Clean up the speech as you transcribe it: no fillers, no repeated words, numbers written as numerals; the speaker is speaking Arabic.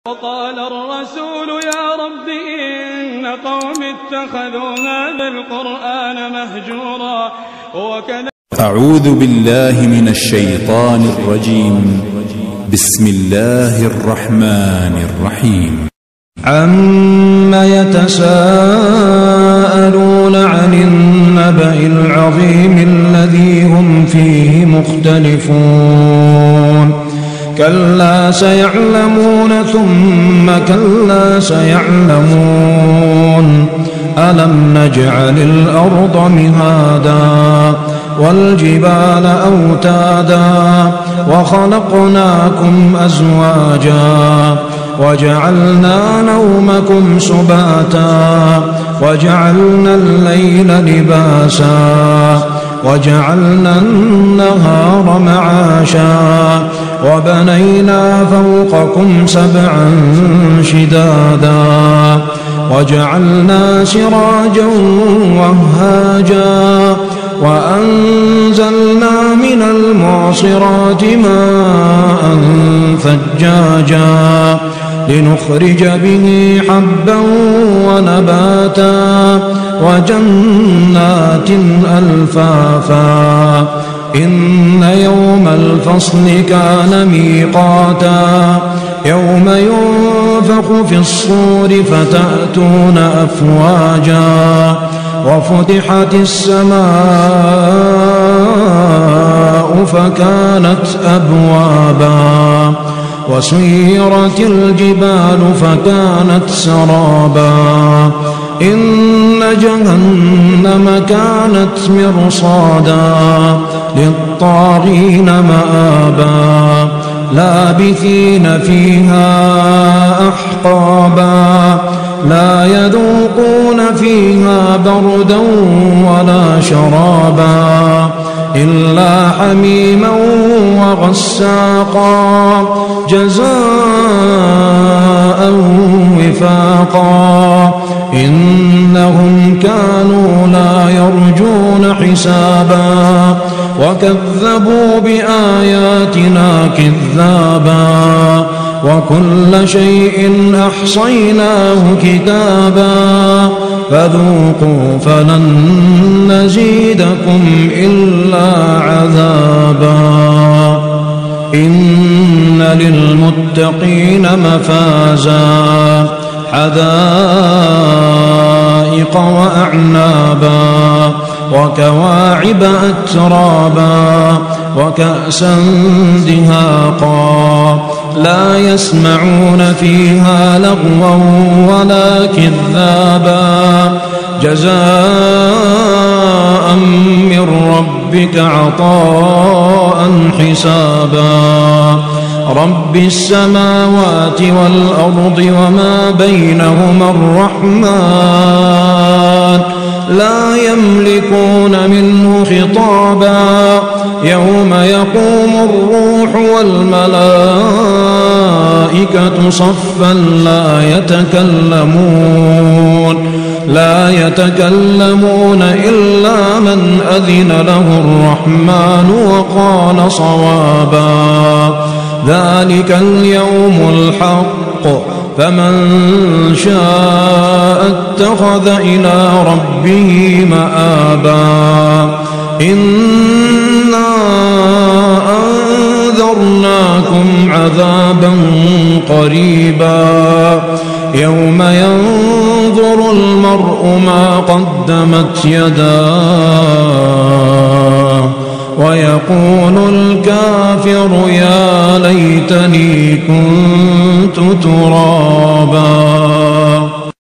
وقال الرسول يا رب إن قوم اتخذوا هذا القرآن مهجورا أعوذ بالله من الشيطان الرجيم. بسم الله الرحمن الرحيم. عم يتساءلون عن النبأ العظيم الذي هم فيه مختلفون كلا سيعلمون ثم كلا سيعلمون ألم نجعل الأرض مهادا والجبال أوتادا وخلقناكم أزواجا وجعلنا نومكم سباتا وجعلنا الليل لباسا وجعلنا النهار معاشا وبنينا فوقكم سبعا شدادا وجعلنا سراجا وهاجا وأنزلنا من المعصرات ماء ثجاجا لنخرج به حبا ونباتا وجنات ألفافا إن يوم الفصل كان ميقاتا يوم ينفخ في الصور فتأتون أفواجا وفتحت السماء فكانت أبوابا وسيرت الجبال فكانت سرابا إن جهنم كانت مرصادا للطاغين مآبا لابثين فيها أحقابا لا يذوقون فيها بردا ولا شرابا إلا حميما وغساقا جزاء وفاقا إنهم كانوا لا يرجون حسابا وكذبوا بآياتنا كذابا وكل شيء أحصيناه كتابا فذوقوا فلن نزيدكم إلا عذابا إن للمتقين مفازا حدائق وأعنابا وكواعب أترابا وكأسا دهاقا لا يسمعون فيها لغوا ولا كذابا جزاء من ربك عطاء حسابا رب السماوات والأرض وما بينهما الرحمن لا يملكون منه خطابا يوم يقوم الروح والملائكة صفا لا يتكلمون إلا من أذن له الرحمن وقال صوابا ذلك اليوم الحق فمن شاء اتخذ إلى ربه مآبا إنا أنذرناكم عذابا قريبا يوم ينظر المرء ما قدمت يداه ويقول الكافر يا ليتني كنت ترابا.